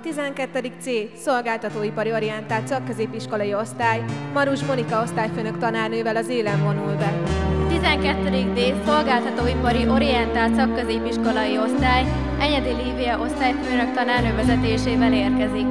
12. C. Szolgáltatóipari orientált szakközépiskolai osztály, Marus Monika osztályfőnök tanárnővel az élen vonul be. 12. D. Szolgáltatóipari orientált szakközépiskolai osztály, Enyedi Lívia osztályfőnök tanárnő vezetésével érkezik.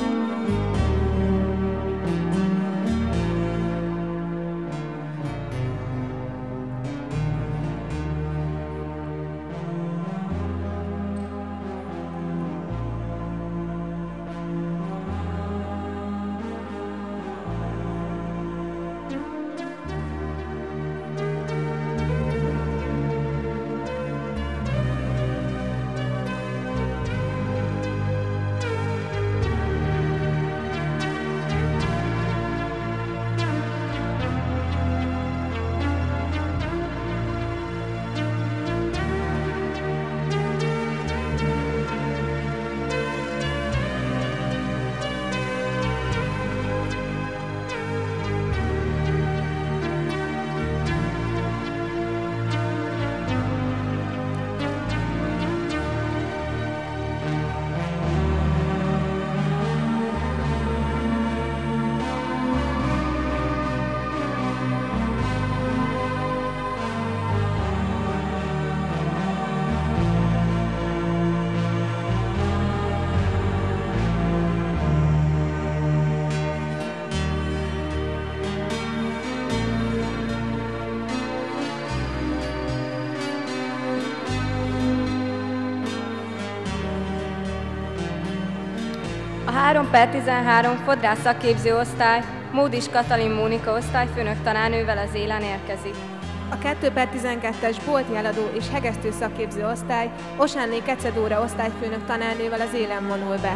A 3/13 fodrász szakképző osztály, Módis Katalin Mónika osztályfőnök tanárnővel az élen érkezik. A 2/12-es bolti eladó és hegesztő szakképző osztály, Osánné Kecedóra osztályfőnök tanárnővel az élen vonul be.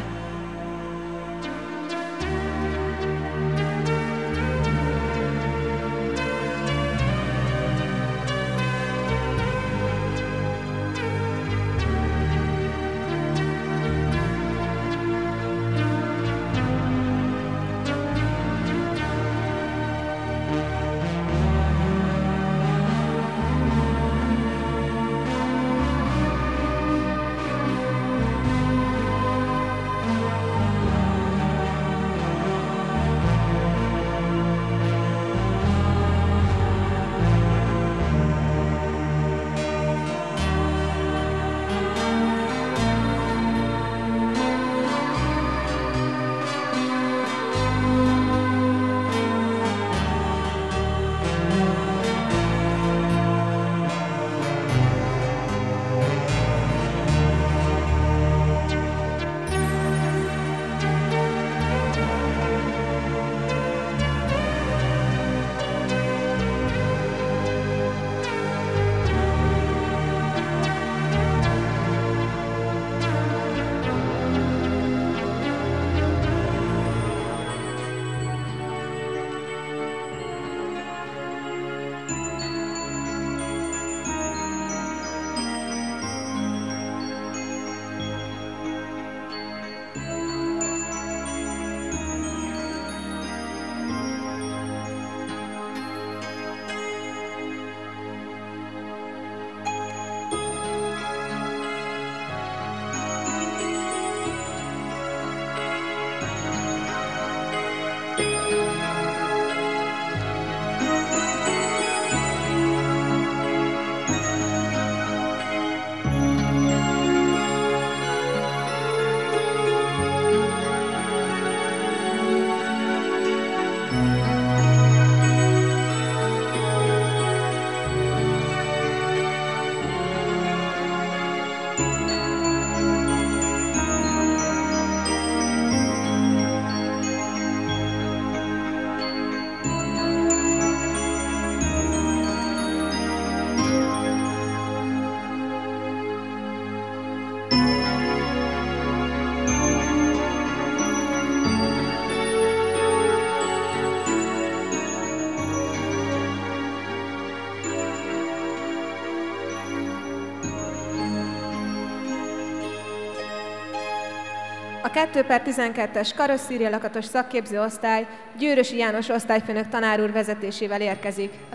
A 2/12-es karosszéria lakatos szakképző osztály, Győrösi János osztályfőnök tanár úr vezetésével érkezik. A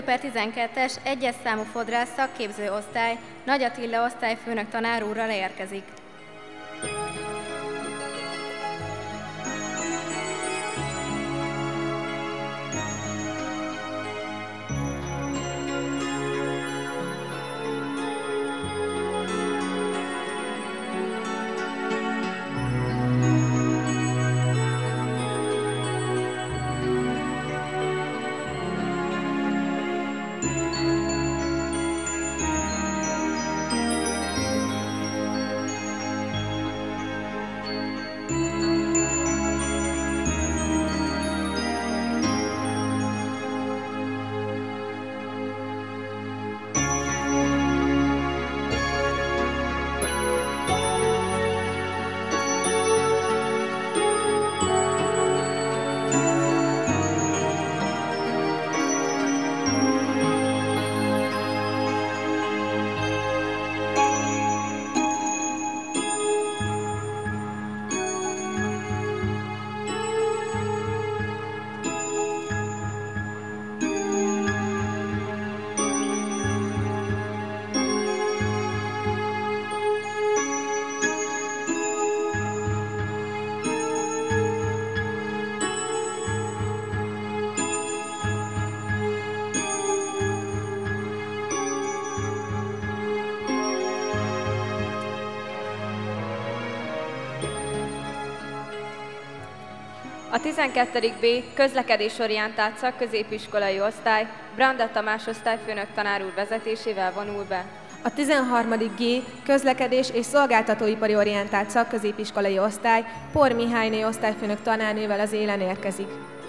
2/12-es 1-es számú fodrász szakképző osztály, Nagy Attila osztályfőnök tanár úrral érkezik. A 12. B közlekedésorientált szakközépiskolai osztály Branda Tamás osztályfőnök tanár úr vezetésével vonul be. A 13. G közlekedés és szolgáltatóipari orientált szakközépiskolai osztály Por Mihályné osztályfőnök tanárnővel az élen érkezik.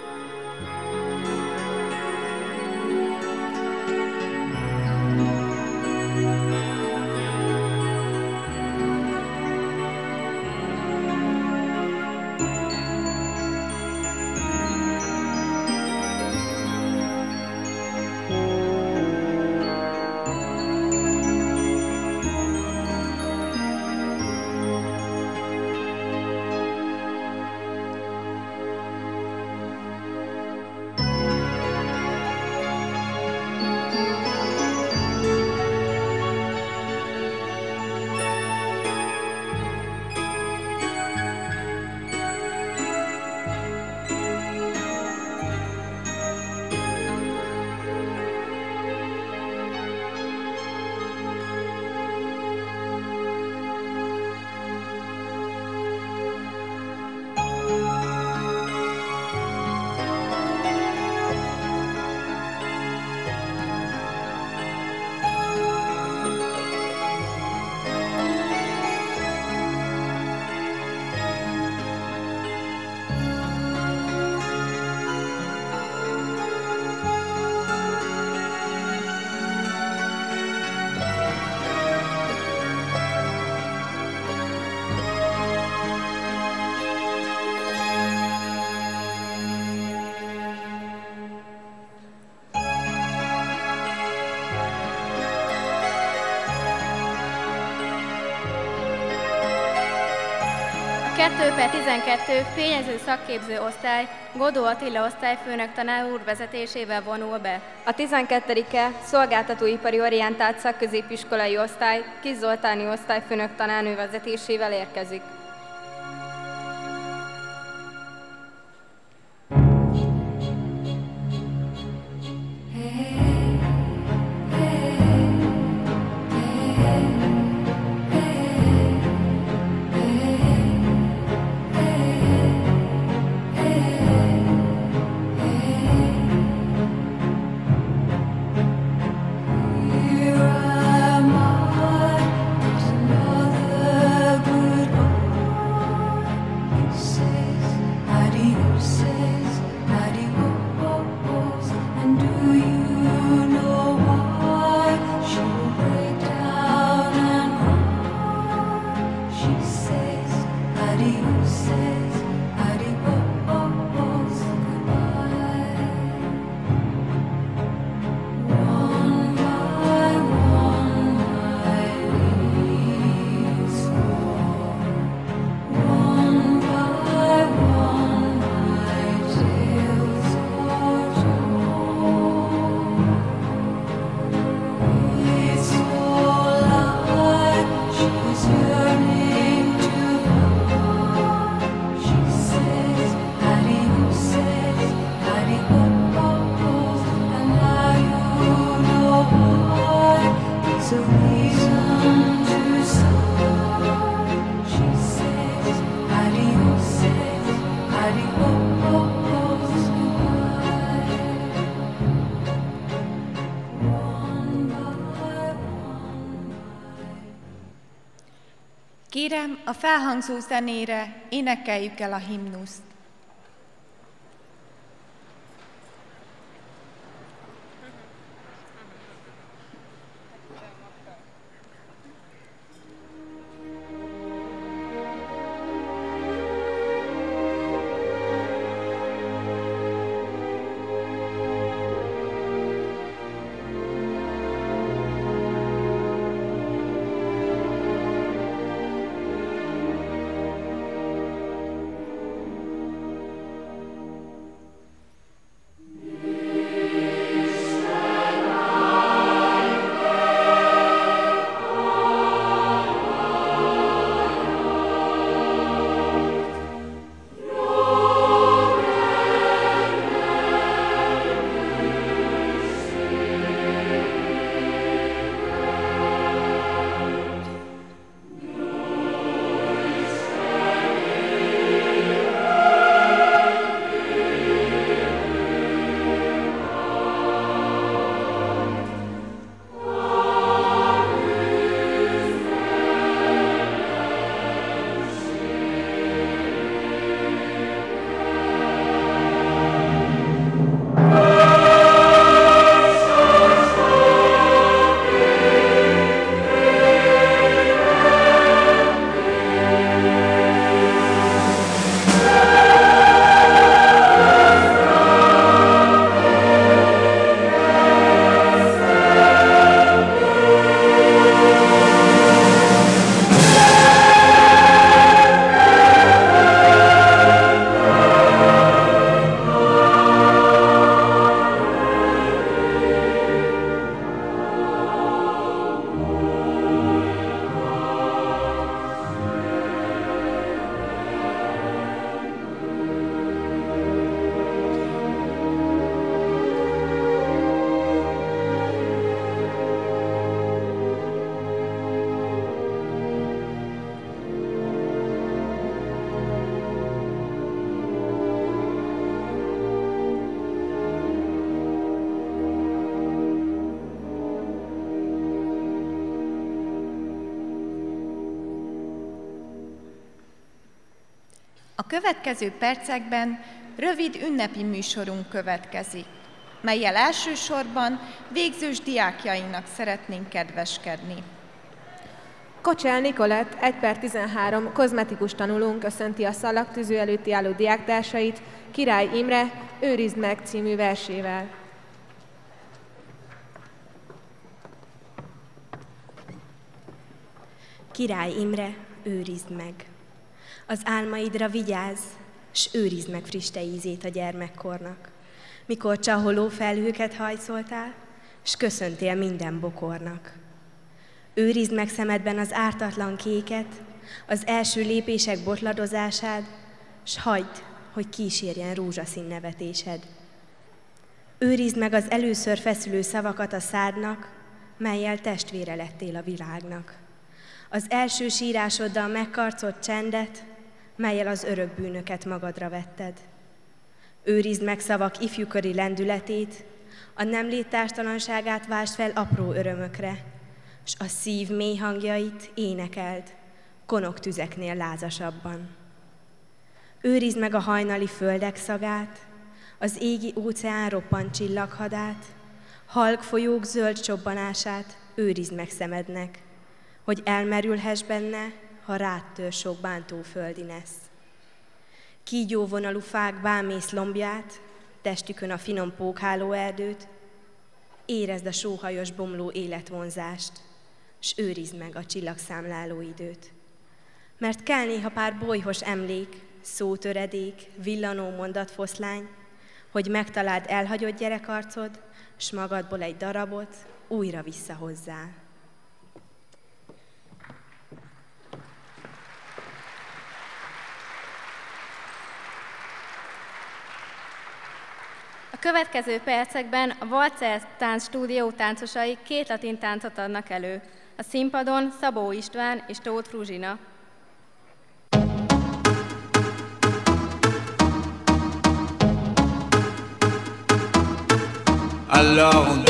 A 2/12 fényező szakképző osztály Godó Attila osztályfőnök tanár úr vezetésével vonul be. A 12. szolgáltatóipari orientált szakközépiskolai osztály Kis Zoltáni osztályfőnök tanárnő vezetésével érkezik. Kérem, a felhangzó zenére énekeljük el a himnuszt. A következő percekben rövid ünnepi műsorunk következik, mellyel elsősorban végzős diákjainknak szeretnénk kedveskedni. Kocsel Nikolett 1/13 kozmetikus tanulónk köszönti a szalagtűző előtti álló diáktársait Király Imre Őrizd meg című versével. Király Imre, őrizd meg! Az álmaidra vigyázz, s őrizd meg friste ízét a gyermekkornak, mikor csaholó felhőket hajszoltál, s köszöntél minden bokornak. Őrizd meg szemedben az ártatlan kéket, az első lépések botladozását, s hagyd, hogy kísérjen rózsaszín nevetésed. Őrizd meg az először feszülő szavakat a szádnak, mellyel testvére lettél a világnak. Az első sírásoddal megkarcolt csendet, mellyel az örök bűnöket magadra vetted. Őrizd meg szavak ifjúkori lendületét, a nemlét társtalanságát vásd fel apró örömökre, s a szív mély hangjait énekeld, konok tüzeknél lázasabban. Őrizd meg a hajnali földek szagát, az égi óceán roppant csillaghadát, halk folyók zöld csobbanását őrizd meg szemednek, hogy elmerülhess benne, ha rád tör sok bántó földi nesz. Kígyóvonalú fák bámész lombját, testükön a finom pókháló erdőt, érezd a sóhajos bomló életvonzást, s őrizd meg a csillagszámláló időt. Mert kell néha pár bolyhos emlék, szótöredék, villanó mondatfoszlány, hogy megtaláld elhagyott gyerekarcod, s magadból egy darabot újra visszahozzál. A következő percekben a Valcer Tánc Stúdió táncosai 2 latin táncot adnak elő. A színpadon Szabó István és Tóth Fruzsina. Alors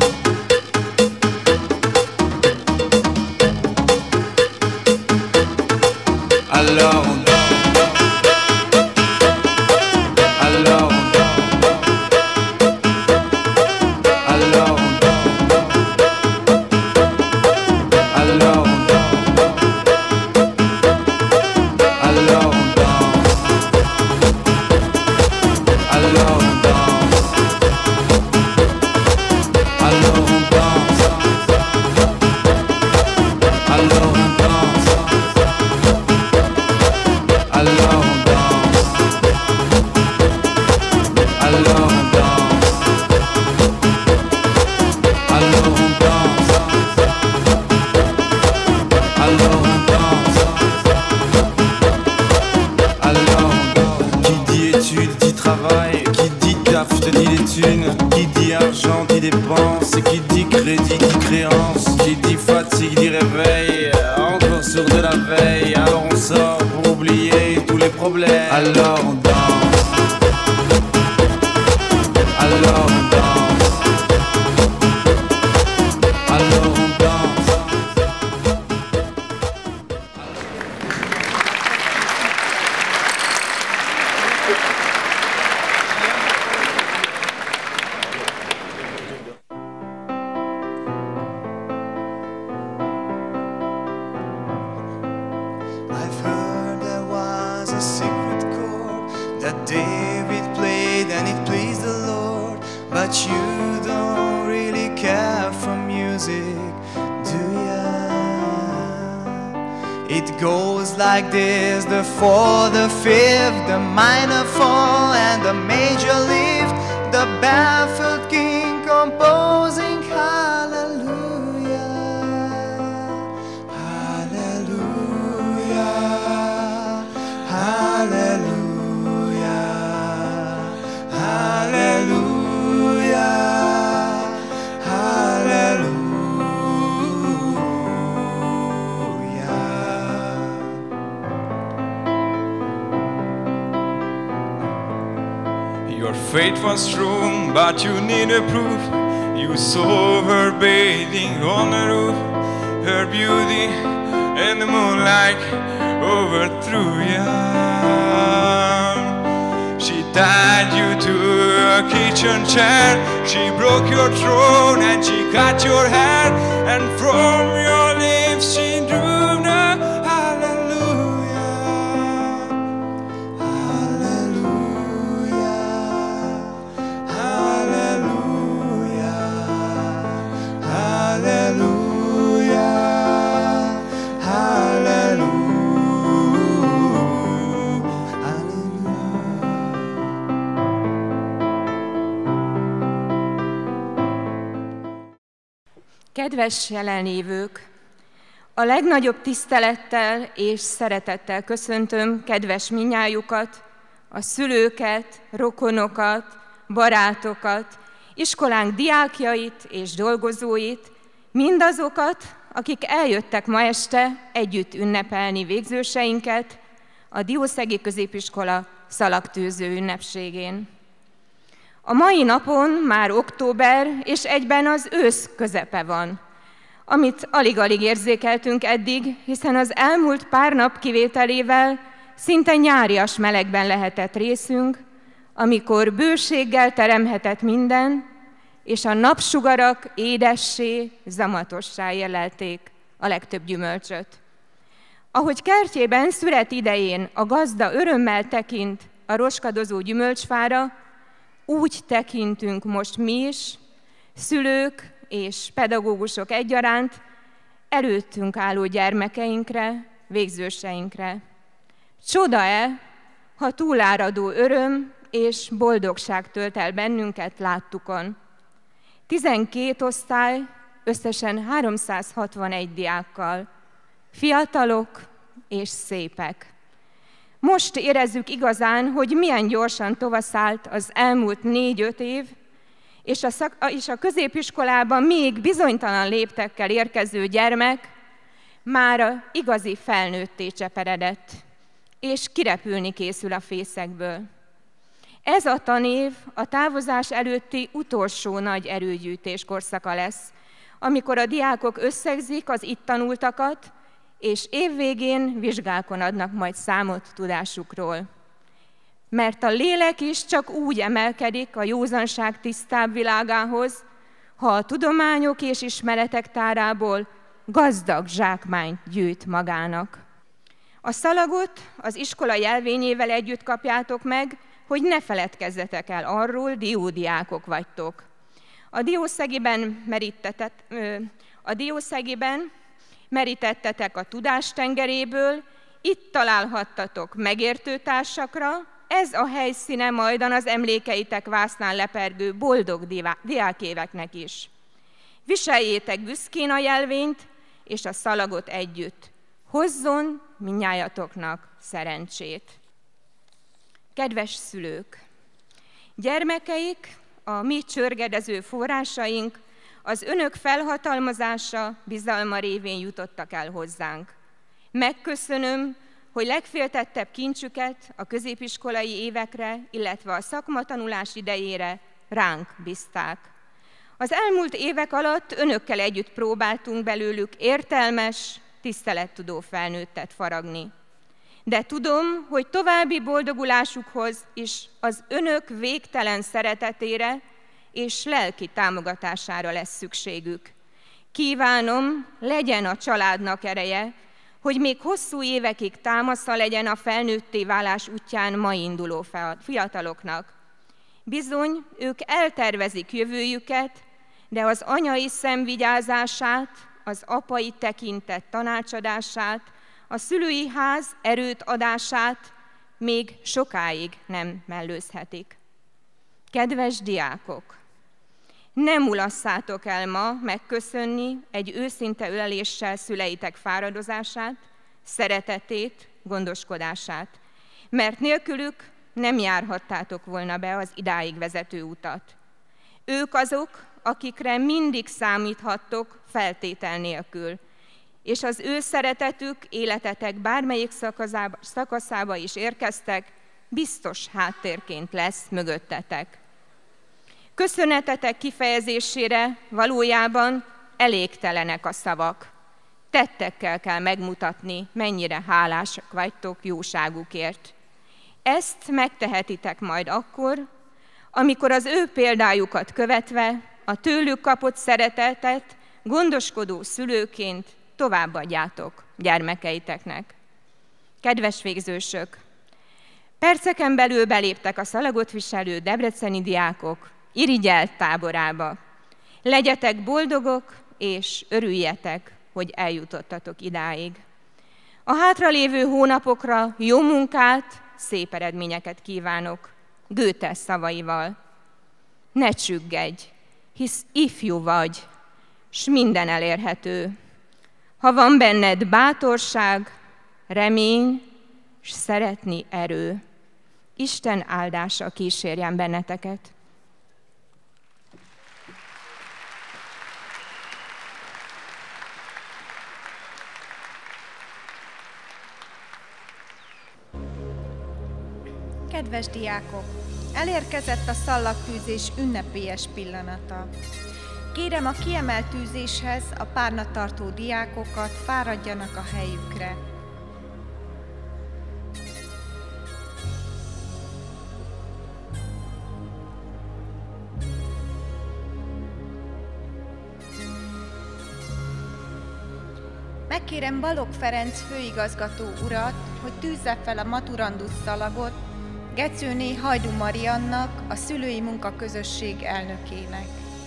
faith was strong, but you needed proof. You saw her bathing on the roof, her beauty in the moonlight overthrew you. She tied you to a kitchen chair. She broke your throne and she cut your hair. And from your lips she drew the hallelujah, hallelujah, hallelujah, hallelujah, hallelujah. Kedves jelenlévők! A legnagyobb tisztelettel és szeretettel köszöntöm kedves minnyájukat, a szülőket, rokonokat, barátokat, iskolánk diákjait és dolgozóit, mindazokat, akik eljöttek ma este együtt ünnepelni végzőseinket a Diószegi Középiskola szalagtűző ünnepségén. A mai napon már október, és egyben az ősz közepe van, amit alig-alig érzékeltünk eddig, hiszen az elmúlt pár nap kivételével szinte nyárias melegben lehetett részünk, amikor bőséggel teremhetett minden, és a napsugarak édessé, zamatossá érlelték a legtöbb gyümölcsöt. Ahogy kertjében szüret idején a gazda örömmel tekint a roskadozó gyümölcsfára, úgy tekintünk most mi is, szülők és pedagógusok egyaránt, előttünk álló gyermekeinkre, végzőseinkre. Csoda-e, ha túláradó öröm és boldogság tölt el bennünket láttukon. 12 osztály, összesen 361 diákkal, fiatalok és szépek. Most érezzük igazán, hogy milyen gyorsan tovaszállt az elmúlt 4-5 év, és a középiskolában még bizonytalan léptekkel érkező gyermek már igazi felnőtté cseperedett, és kirepülni készül a fészekből. Ez a tanév a távozás előtti utolsó nagy erőgyűjtés korszaka lesz, amikor a diákok összegzik az itt tanultakat, és évvégén vizsgákon adnak majd számot tudásukról. Mert a lélek is csak úgy emelkedik a józanság tisztább világához, ha a tudományok és ismeretek tárából gazdag zsákmányt gyűjt magának. A szalagot az iskola jelvényével együtt kapjátok meg, hogy ne feledkezzetek el arról, diódiákok vagytok. A Diószegiben merítettetek a tudás tengeréből, itt találhattatok megértő társakra, ez a helyszíne majdan az emlékeitek vásznán lepergő boldog diákéveknek is. Viseljétek büszkén a jelvényt és a szalagot együtt. Hozzon mindnyájatoknak szerencsét. Kedves szülők! Gyermekeik, a mi csörgedező forrásaink, az önök felhatalmazása, bizalma révén jutottak el hozzánk. Megköszönöm, hogy legféltettebb kincsüket a középiskolai évekre, illetve a szakmatanulás idejére ránk bízták. Az elmúlt évek alatt önökkel együtt próbáltunk belőlük értelmes, tisztelettudó felnőttet faragni. De tudom, hogy további boldogulásukhoz is az önök végtelen szeretetére és lelki támogatására lesz szükségük. Kívánom, legyen a családnak ereje, hogy még hosszú évekig támasza legyen a felnőtté válás útján ma induló fiataloknak. Bizony, ők eltervezik jövőjüket, de az anyai szemvigyázását, az apai tekintet tanácsadását, a szülői ház erőt adását még sokáig nem mellőzhetik. Kedves diákok! Nem mulasszátok el ma megköszönni egy őszinte öleléssel szüleitek fáradozását, szeretetét, gondoskodását, mert nélkülük nem járhattátok volna be az idáig vezető utat. Ők azok, akikre mindig számíthattok feltétel nélkül, és az ő szeretetük életetek bármelyik szakaszába is érkeztek, biztos háttérként lesz mögöttetek. Köszönetetek kifejezésére valójában elégtelenek a szavak. Tettekkel kell megmutatni, mennyire hálásak vagytok jóságukért. Ezt megtehetitek majd akkor, amikor az ő példájukat követve a tőlük kapott szeretetet gondoskodó szülőként továbbadjátok gyermekeiteknek. Kedves végzősök! Perceken belül beléptek a szalagot viselő debreceni diákok irigyelt táborába. Legyetek boldogok és örüljetek, hogy eljutottatok idáig. A hátralévő hónapokra jó munkát, szép eredményeket kívánok, Goethe szavaival. Ne csüggedj, hisz ifjú vagy, s minden elérhető. Ha van benned bátorság, remény, s szeretni erő, Isten áldása kísérjen benneteket. Kedves diákok! Elérkezett a szallagtűzés ünnepélyes pillanata. Kérem a kiemelt tűzéshez a párna tartó diákokat, fáradjanak a helyükre. Megkérem Balogh Ferenc főigazgató urat, hogy tűzze fel a maturandus szalagot Gecőné Hajdú Mariannak, a szülői munkaközösség elnökének.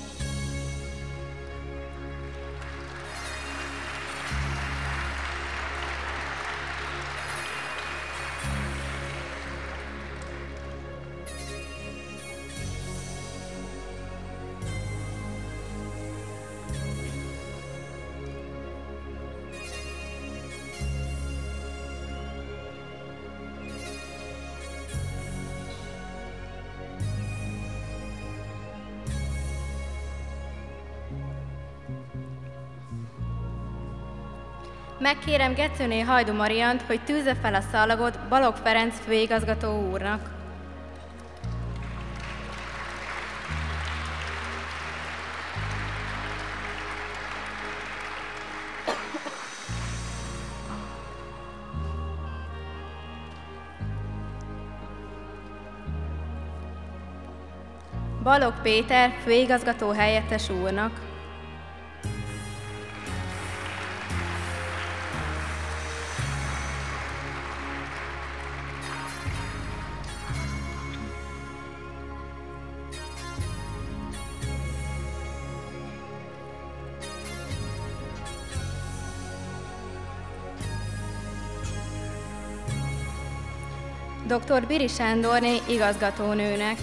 Megkérem Gecőné Hajdú Mariant, hogy tűzze fel a szallagot Balogh Ferenc főigazgató úrnak. Balogh Péter főigazgató helyettes úrnak. Dr. Biri Sándorné igazgatónőnek.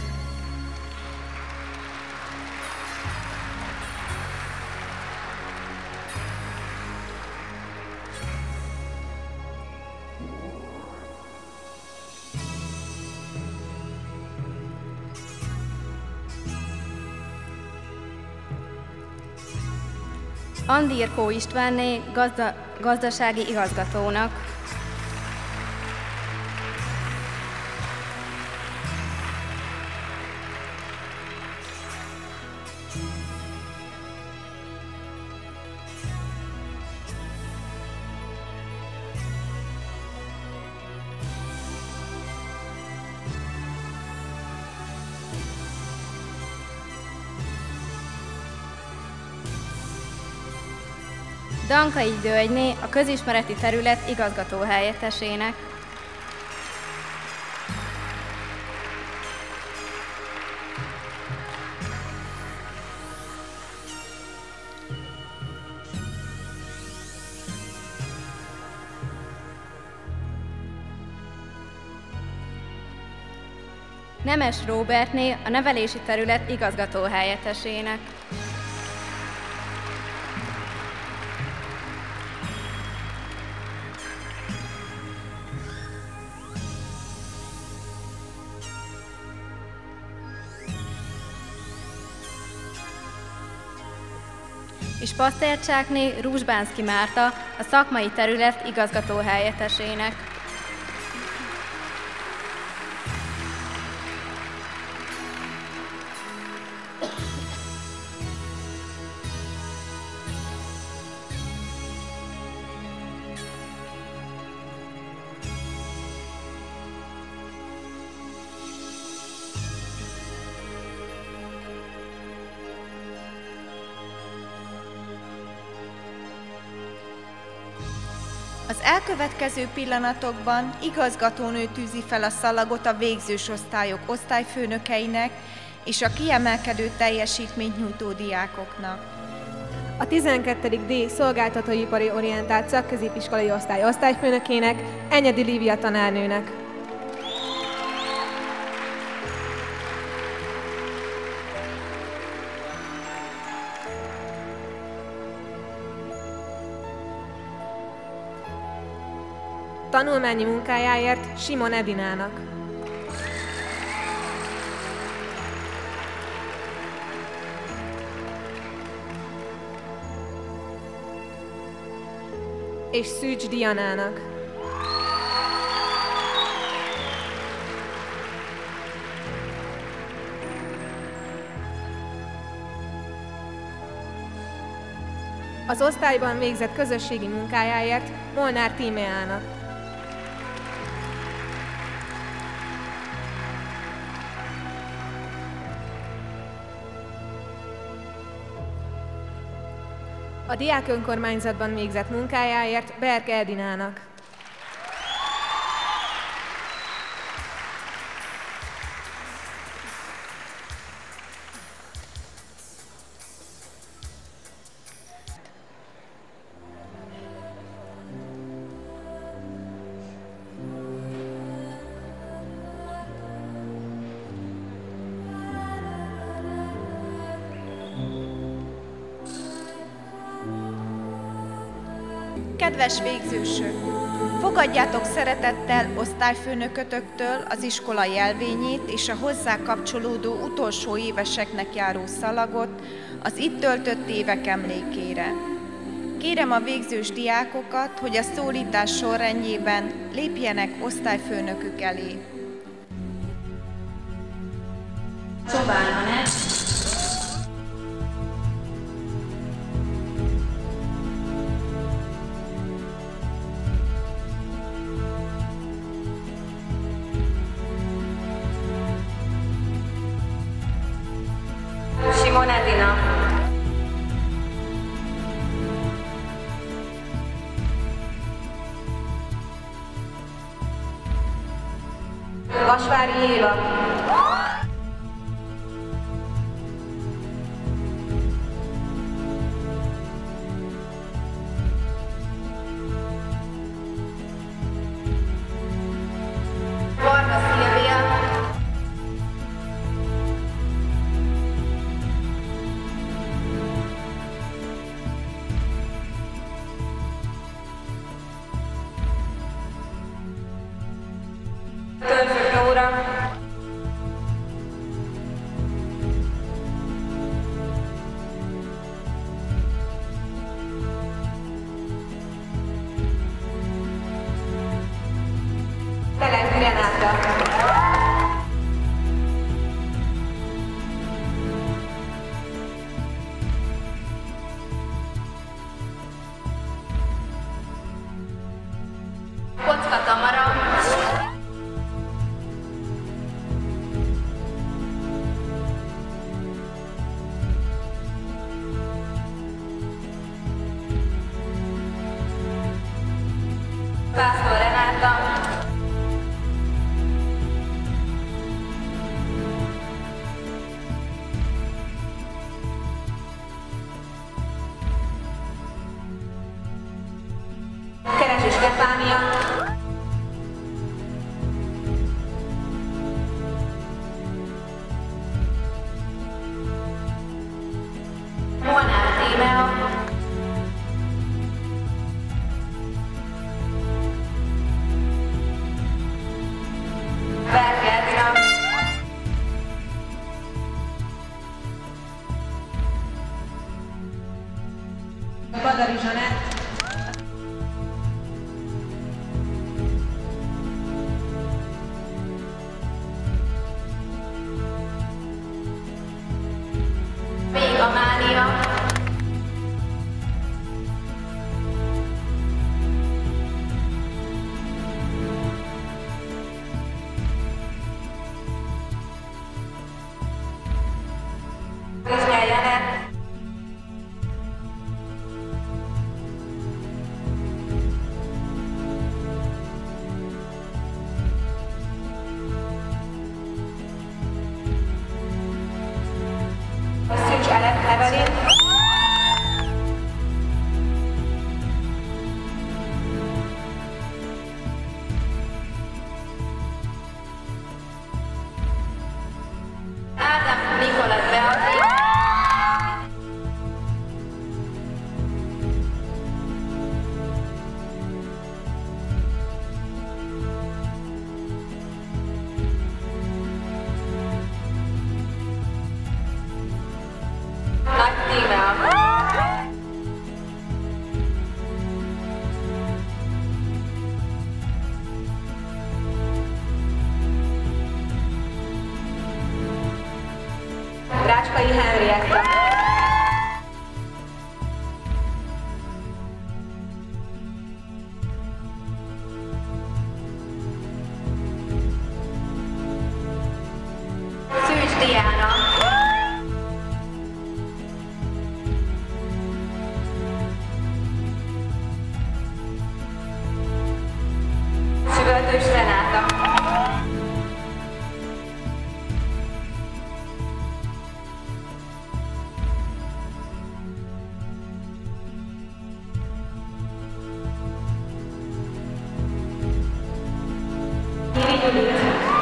Andirkó Istvánné gazdasági igazgatónak. Dankai Györgyné, a közismereti terület igazgató helyettesének. Nemes Róbertné, a nevelési terület igazgató helyettesének. És Pasztercsákné Rúzsbánszky Márta, a szakmai terület igazgató helyettesének. Az elkövetkező pillanatokban igazgatónő tűzi fel a szalagot a végzős osztályok osztályfőnökeinek és a kiemelkedő teljesítményt nyújtó diákoknak. A 12. D szolgáltatóipari orientált szakközépiskolai osztály osztályfőnökének, Enyedi Lívia tanárnőnek. Tanulmányi munkájáért Simon Edinának. És Szűcs Dianának. Az osztályban végzett közösségi munkájáért Molnár Tímeának. A diák önkormányzatban végzett munkájáért Berke Edinának. Kedves végzősök! Fogadjátok szeretettel osztályfőnökötöktől az iskola jelvényét és a hozzá kapcsolódó utolsó éveseknek járó szalagot az itt töltött évek emlékére. Kérem a végzős diákokat, hogy a szólítás sorrendjében lépjenek osztályfőnökük elé. Csobán Anett, Simon Edina, Vasvári Éva. Varga Szilvia, Törzsök Nóra, Telek Renáta. Kocka Tamara, Pásztor Renáta, Keresi Stefánia. Molnár Tímea, Julit.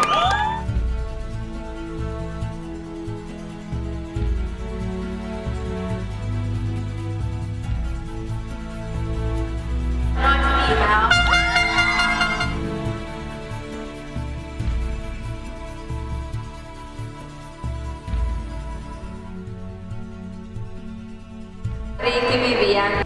Réti Vivian.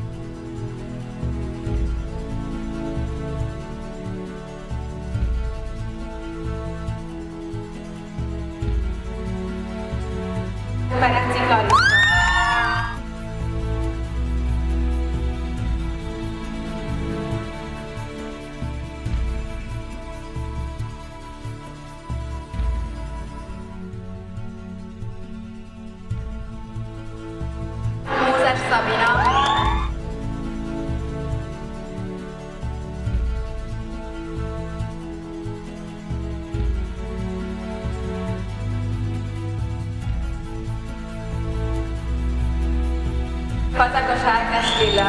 Pereci Larissa. Mózes Szabina. Fazekas Ágnes Lilla.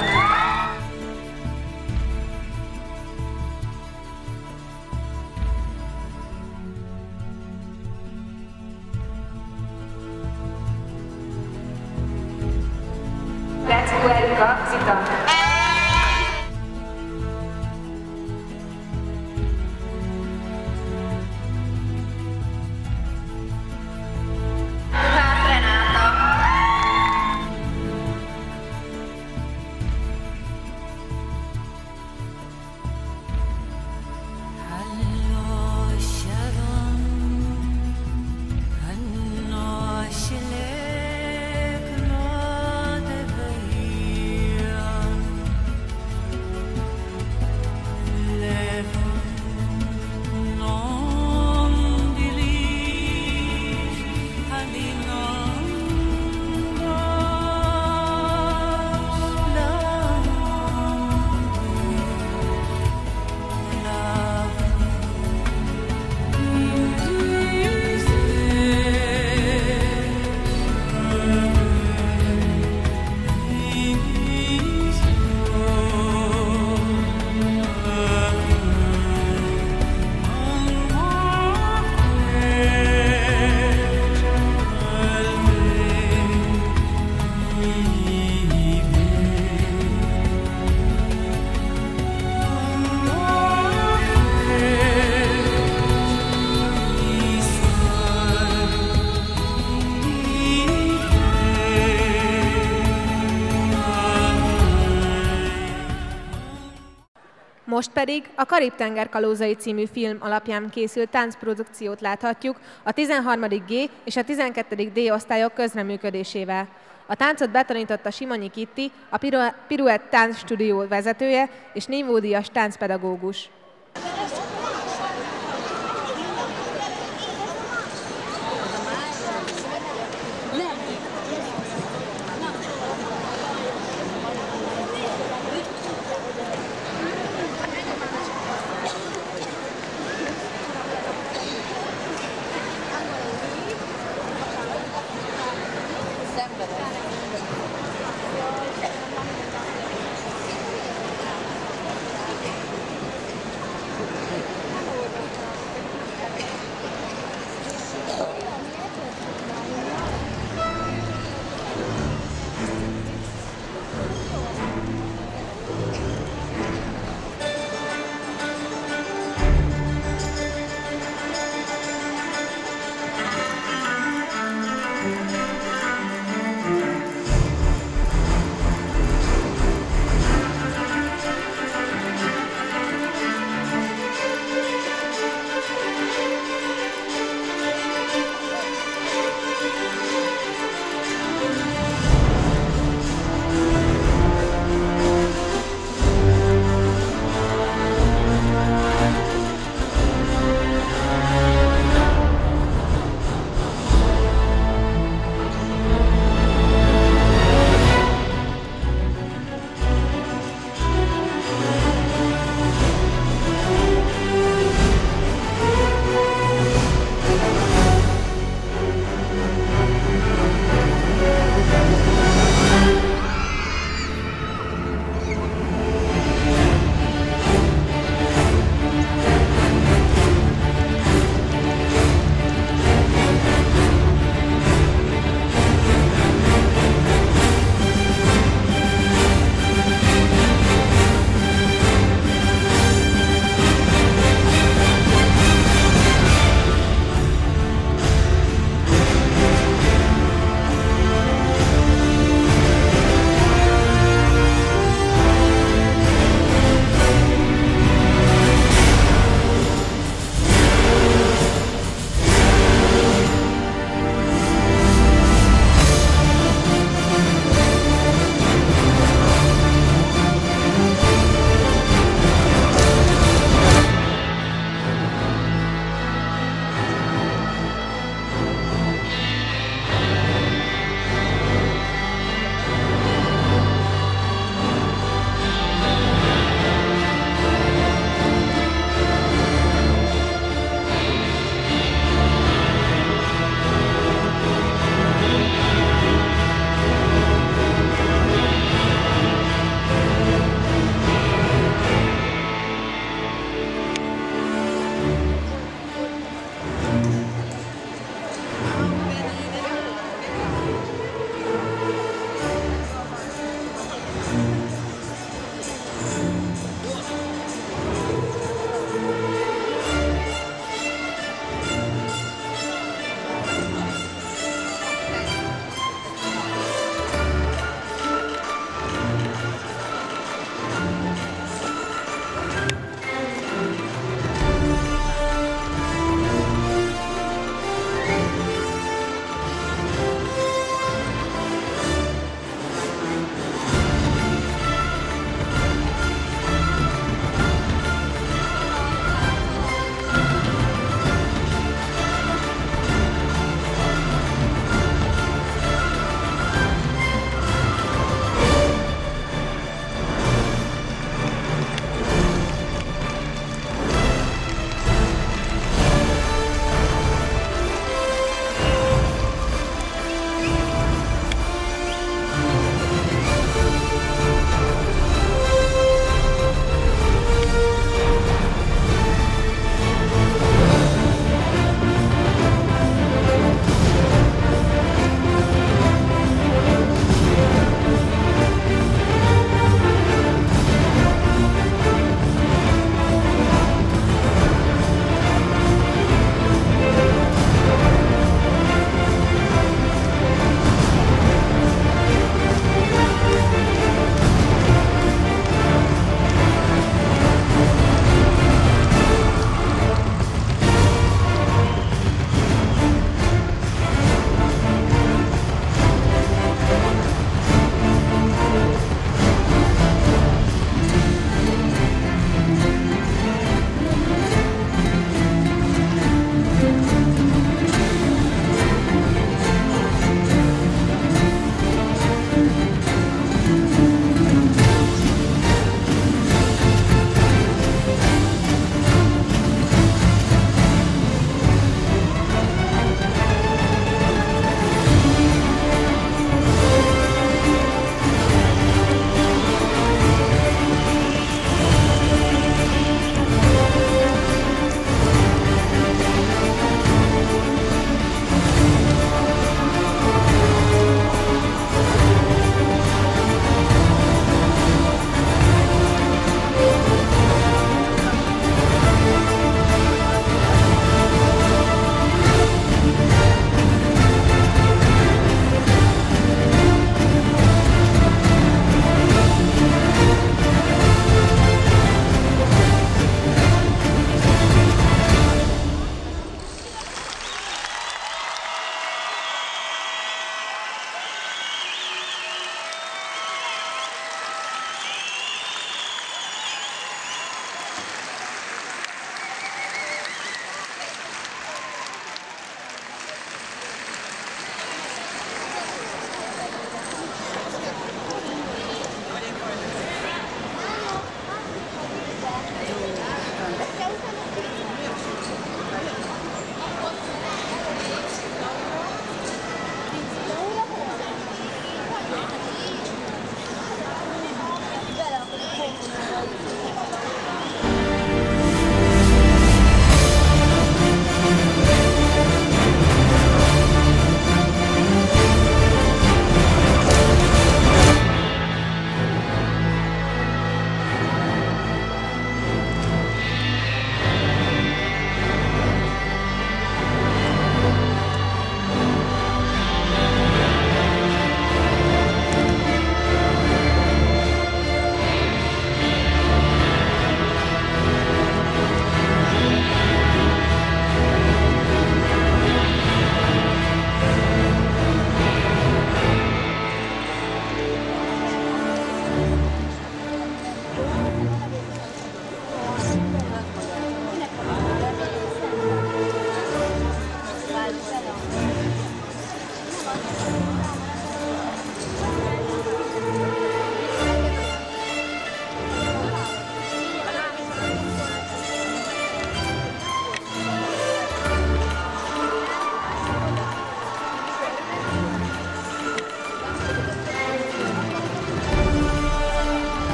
Reckó Erika Zita. Juhász Renáta. Most pedig a Karib-tenger kalózai című film alapján készült táncprodukciót láthatjuk a 13. G és a 12. D osztályok közreműködésével. A táncot betanította Simonyi Kitti, a Piruett Táncstúdió vezetője és névódíjas táncpedagógus.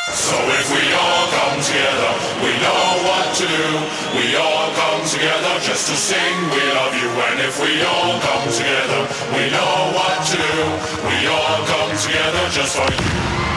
So if we all come together, we know what to do. We all come together just to sing we love you. And if we all come together, we know what to do. We all come together just for you.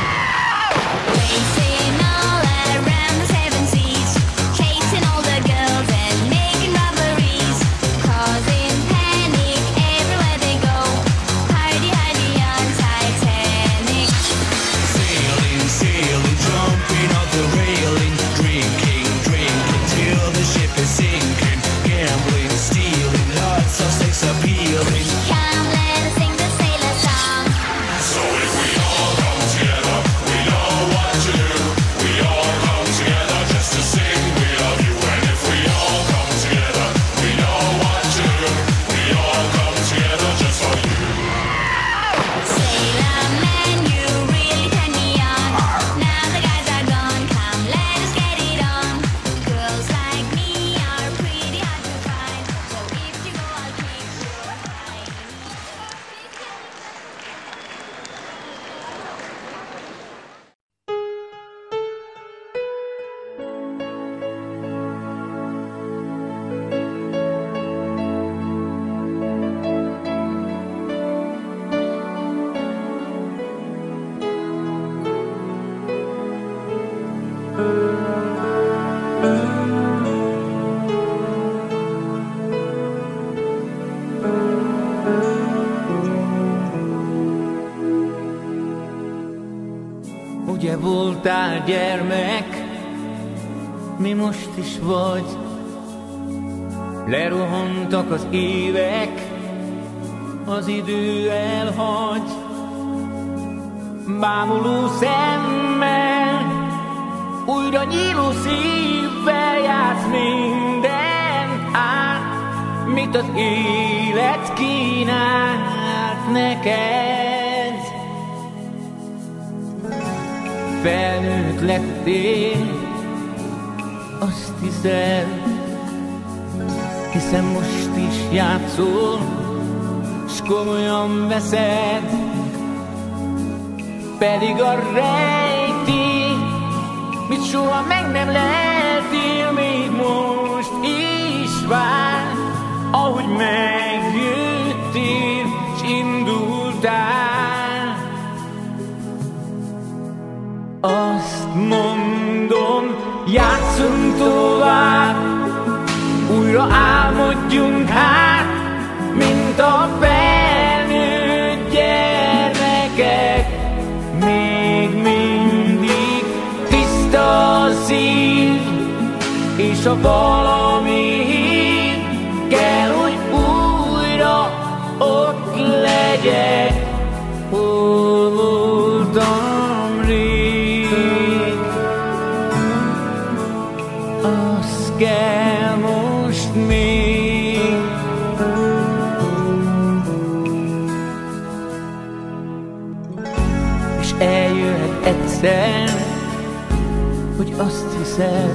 Racing all around the seven seas, chasing all the girls and making robberies, causing panic everywhere they go. Hardy, hardy on Titanic. Sailing, sailing, jumping off the railing, drinking, drinking till the ship is sinking. Gambling, stealing, lots of sex appealing. Come, let us sing the sailor song. So if we all come together, we know what to do. We all come together just to sing we love you. And if we all come together, we know what to do. We all come together just for you. Sailor man, you really turn me on. Now the guys are gone, come let us get it on. Girls like me are pretty hard to find, so if you go I'll keep you hiding. Ugye voltál gyermek, mi most is vagy. Lerohantak az évek, az idő elhagy. Bámuló szemmel, újra nyíló szívvel játsz mindent át, mit az élet kínált neked. Felnőtt lettél, azt hiszed, hiszen most is játszol, s komolyan veszed. Pedig a rejti, mit soha meg nem leltél, még most is vár, ahogy megjöttél, s indultál. Azt mondom, játszunk tovább, újra álmodjunk hát, mint a felnőtt gyermekek. Még mindig tiszta a szív, és ha valami hív, kell, hogy újra ott legyek, hol voltam rég. Az kell most még. És eljöhet egyszer, hogy azt hiszed,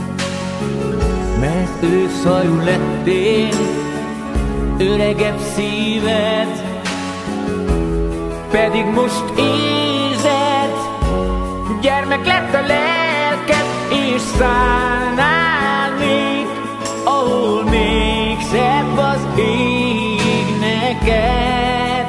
mert őszajú lettél, öregebb szíved, pedig most érzed, gyermek lett a lelked, és szállnál még, ahol még szebb az ég neked.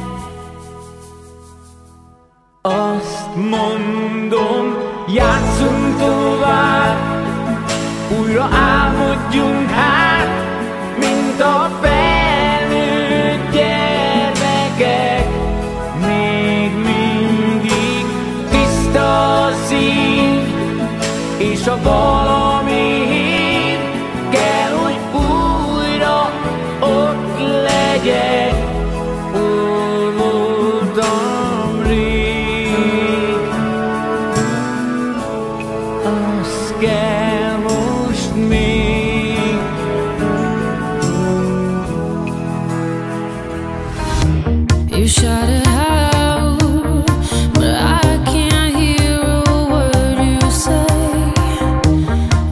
Azt mondom, játszunk tovább, újra álmodjunk hát, mint a felnőtt gyermekek. Még mindig tiszta a szív, és a valami hív, kell, hogy újra ott legyek, hol voltam rég. Az kell most még. You shout it out, but I can't hear a word you say.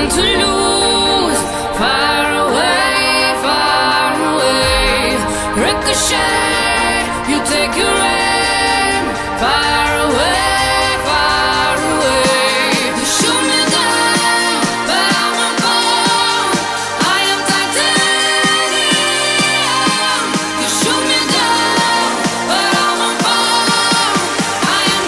to lose. Far away, far away. Ricochet, you take your aim. Far away, far away. You shoot me down, but I won't fall. I am titanium. You shoot me down, but I won't fall. I am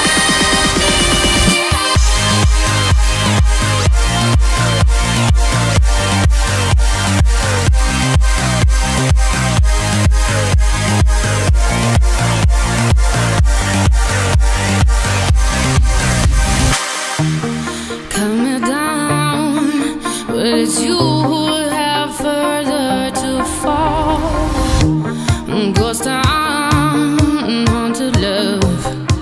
cut me down, but it's you who have further to fall. Ghost town, haunted love.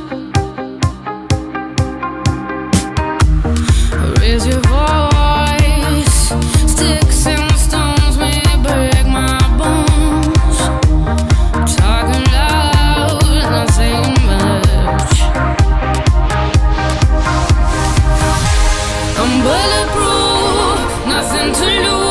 Raise your voice, sticks and stones may break my bones. Talking loud, not saying much. I'm bulletproof, nothing to lose.